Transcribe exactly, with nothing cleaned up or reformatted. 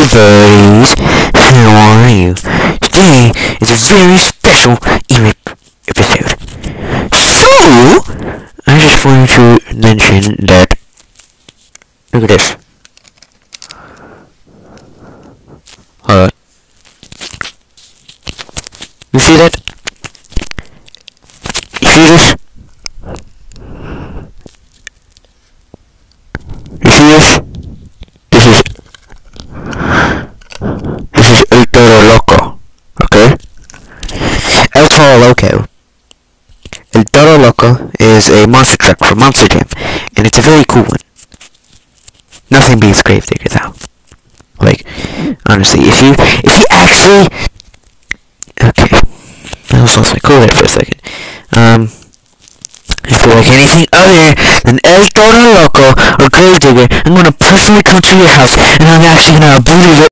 buddies, how are you? Today is a very special Earrape episode. So, I just wanted to mention that, look at this. Hold on. You see that? You see this? You see this? This is This is El Toro Loco, okay? El Toro Loco. El Toro Loco is a monster truck from Monster Jam, and it's a very cool one. Nothing beats Gravedigger though. Like, honestly, if you if you actually okay, I was lost my cool there for a second. Um, if you like anything other than El Toro Loco or Gravedigger, I'm gonna personally come to your house and I'm actually gonna abuse it.